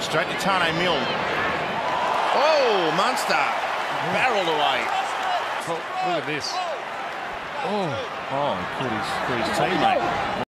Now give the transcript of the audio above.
Straight to Taane Milne. Oh, Munster barreled away. Oh, look at this. Oh, caught his teammate.